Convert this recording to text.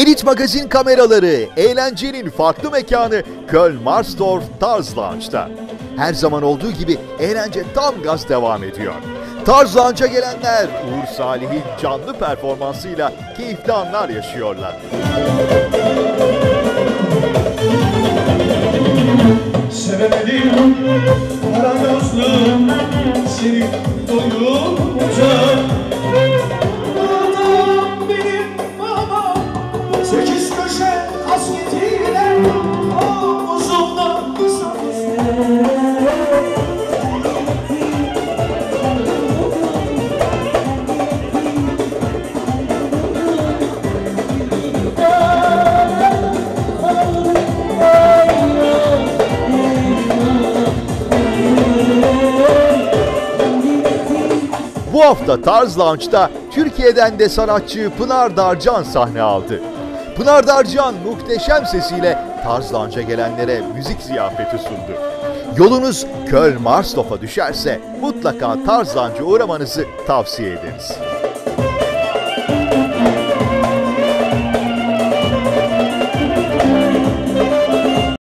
Elit magazin kameraları, eğlencenin farklı mekanı Köln-Marsdorf Tarz Lounge'da. Her zaman olduğu gibi eğlence tam gaz devam ediyor. Tarz Lounge'a gelenler Uğur Salih'in canlı performansıyla keyifli anlar yaşıyorlar. Sevemedim kara gözlüm seni doyunca. Adam benim babam, 8 köşe kasketiyle omuzumda Bu hafta Tarz Lounge'da Türkiye'den de sanatçı Pınar Darcan sahne aldı. Pınar Darcan muhteşem sesiyle Tarz Lounge'a gelenlere müzik ziyafeti sundu. Yolunuz Köln-Marsdorf'a düşerse mutlaka Tarz Lounge'a uğramanızı tavsiye ederiz.